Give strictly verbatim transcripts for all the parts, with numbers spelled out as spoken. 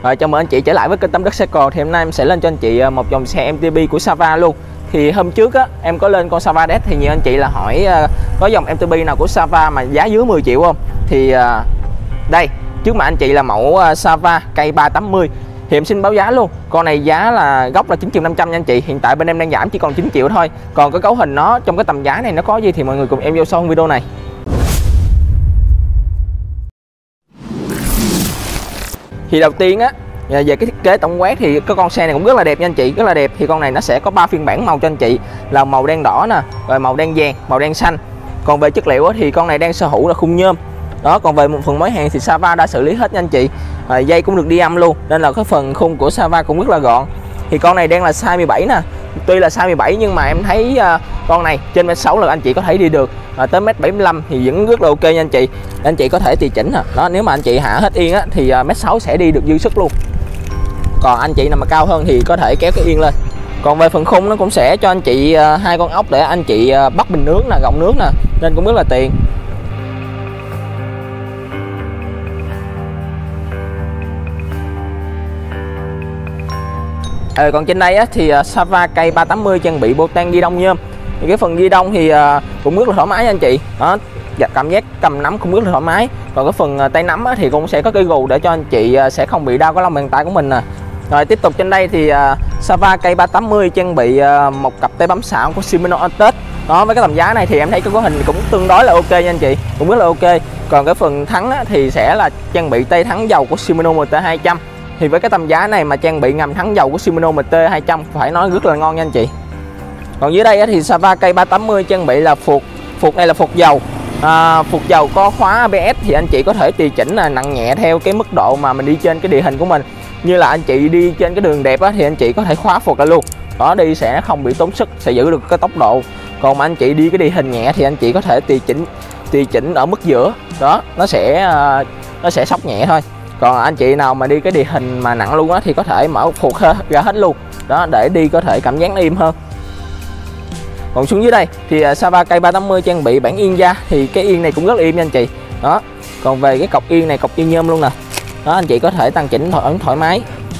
Rồi chào mừng anh chị trở lại với kênh Tâm Đất Xe Cộ. Thì hôm nay em sẽ lên cho anh chị một dòng xe em tê pê của Sava luôn. Thì hôm trước á em có lên con Sava Dex thì nhiều anh chị là hỏi uh, có dòng em tê pê nào của Sava mà giá dưới mười triệu không? Thì uh, đây trước mặt anh chị là mẫu uh, Sava cây ba tám mươi. Thì em xin báo giá luôn. Con này giá là gốc là chín triệu năm trăm nha anh chị. Hiện tại bên em đang giảm chỉ còn chín triệu thôi. Còn cái cấu hình nó trong cái tầm giá này nó có gì thì mọi người cùng em vô sau video này. Thì đầu tiên á, về cái thiết kế tổng quát thì cái con xe này cũng rất là đẹp nha anh chị, rất là đẹp. Thì con này nó sẽ có ba phiên bản màu cho anh chị, là màu đen đỏ nè, rồi màu đen vàng, màu đen xanh. Còn về chất liệu á, thì con này đang sở hữu là khung nhôm. Đó, còn về một phần mối hàng thì Sava đã xử lý hết nha anh chị. À, dây cũng được đi âm luôn, nên là cái phần khung của Sava cũng rất là gọn. Thì con này đang là size mười bảy nè. Tuy là size mười bảy nhưng mà em thấy uh, con này trên mét sáu là anh chị có thể đi được, à, tới mét bảy mươi lăm thì vẫn rất là ok nha anh chị. Anh chị có thể tùy chỉnh à. Đó, nếu mà anh chị hạ hết yên á thì uh, mét sáu sẽ đi được dư sức luôn. Còn anh chị nào mà cao hơn thì có thể kéo cái yên lên. Còn về phần khung nó cũng sẽ cho anh chị uh, hai con ốc để anh chị uh, bắt bình nước nè, gọng nước nè, nên cũng rất là tiện. À, còn trên đây á, thì uh, Sava cây ba tám mươi trang bị bô tang ghi đông nhôm. Thì cái phần ghi đông thì uh, cũng rất là thoải mái nha anh chị. Đó, cảm giác cầm nắm cũng rất là thoải mái. Còn cái phần uh, tay nắm á, thì cũng sẽ có cái gù để cho anh chị uh, sẽ không bị đau cái lòng bàn tay của mình nè. Rồi tiếp tục trên đây thì uh, Sava cây ba tám mươi trang bị uh, một cặp tay bấm xạo của Shimano Antec. Đó, với cái tầm giá này thì em thấy cái cấu hình cũng tương đối là ok nha anh chị, cũng rất là ok. Còn cái phần thắng á, thì sẽ là trang bị tay thắng dầu của Shimano em tê hai trăm. Thì với cái tầm giá này mà trang bị ngầm thắng dầu của Shimano em tê hai trăm phải nói rất là ngon nha anh chị. Còn dưới đây thì Sava cây ba tám mươi trang bị là phuộc phuộc này là phuộc dầu, à, phuộc dầu có khóa a bê ét. Thì anh chị có thể tùy chỉnh là nặng nhẹ theo cái mức độ mà mình đi trên cái địa hình của mình. Như là anh chị đi trên cái đường đẹp á, thì anh chị có thể khóa phuộc lại luôn, đó, đi sẽ không bị tốn sức, sẽ giữ được cái tốc độ. Còn mà anh chị đi cái địa hình nhẹ thì anh chị có thể tùy chỉnh tùy chỉnh ở mức giữa, đó, nó sẽ nó sẽ sóc nhẹ thôi. Còn anh chị nào mà đi cái địa hình mà nặng luôn á thì có thể mở phuộc ra hết luôn, đó, để đi có thể cảm giác nó im hơn. Còn xuống dưới đây thì Sava cây ba tám mươi trang bị bản yên da. Thì cái yên này cũng rất là im nha anh chị. Đó, còn về cái cọc yên này, cọc yên nhôm luôn nè. Đó, anh chị có thể tăng chỉnh thoải, thoải mái.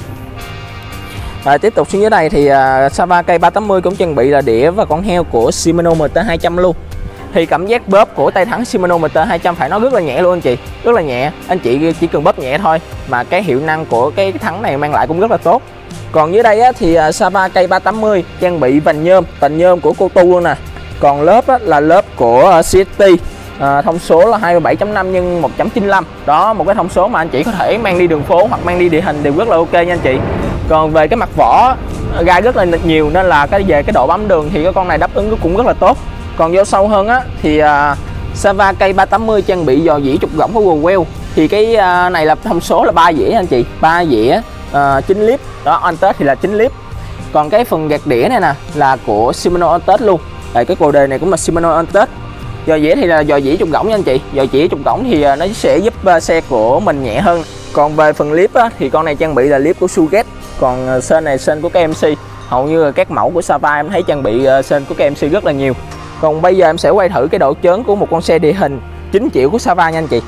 Rồi tiếp tục xuống dưới đây thì uh, Sava cây ba tám mươi cũng trang bị là đĩa và con heo của Shimano em tê hai trăm luôn. Thì cảm giác bóp của tay thắng Shimano em tê hai trăm phải nói rất là nhẹ luôn anh chị, rất là nhẹ. Anh chị chỉ cần bóp nhẹ thôi mà cái hiệu năng của cái thắng này mang lại cũng rất là tốt. Còn dưới đây á, thì uh, Sava cây ba tám mươi trang bị vành nhôm, vành nhôm của Cô Tu luôn nè. Còn lớp á, là lớp của uh, xê ét tê, à, thông số là hai mươi bảy chấm năm nhân một chấm chín lăm. Đó, một cái thông số mà anh chị có thể mang đi đường phố hoặc mang đi địa hình đều rất là ok nha anh chị. Còn về cái mặt vỏ gai rất là nhiều, nên là cái về cái độ bám đường thì cái con này đáp ứng cũng rất là tốt. Còn vô sâu hơn á thì uh, Sava cây ba tám mươi trang bị dò dỉ trục gỗng của Google. Thì cái uh, này là thông số là ba dĩa anh chị, ba dĩa uh, chín lip. Đó, Antec thì là chín lip. Còn cái phần gạt đĩa này nè là của Shimano Antec luôn. Đây, cái cồ đề này cũng là Shimano Antec. Dò dĩa thì là dò dỉ trục gỗng nha anh chị. Dò dỉ trục gỗng thì nó sẽ giúp xe của mình nhẹ hơn. Còn về phần clip á, thì con này trang bị là clip của Suget. Còn sên này sên của ca em xê. Hầu như là các mẫu của Sava em thấy trang bị sên của ca em xê rất là nhiều. Còn bây giờ em sẽ quay thử cái độ chớn của một con xe địa hình chín triệu của Sava nha anh chị.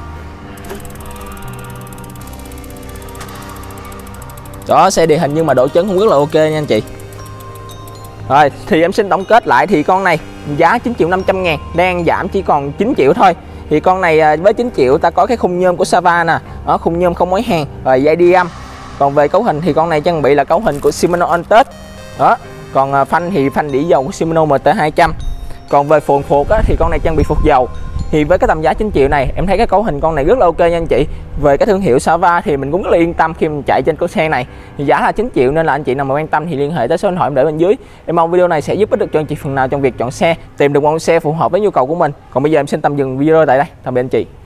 Đó, xe địa hình nhưng mà độ chớn cũng rất là ok nha anh chị. Rồi thì em xin tổng kết lại thì con này giá chín triệu năm trăm ngàn, đang giảm chỉ còn chín triệu thôi. Thì con này với chín triệu ta có cái khung nhôm của Sava nè, đó, khung nhôm không mối hàng, rồi dây đi âm. Còn về cấu hình thì con này trang bị là cấu hình của Shimano Antec. Đó, còn phanh thì phanh đĩa dầu của Shimano em tê hai trăm. Còn về phuộc phuộc á, thì con này trang bị phuộc dầu. Thì với cái tầm giá chín triệu này em thấy cái cấu hình con này rất là ok nha anh chị. Về cái thương hiệu Sava thì mình cũng rất là yên tâm khi mình chạy trên con xe này. Thì giá là chín triệu nên là anh chị nào mà quan tâm thì liên hệ tới số điện thoại em để bên dưới. Em mong video này sẽ giúp ích được cho anh chị phần nào trong việc chọn xe, tìm được một con xe phù hợp với nhu cầu của mình. Còn bây giờ em xin tạm dừng video tại đây. Tạm biệt anh chị.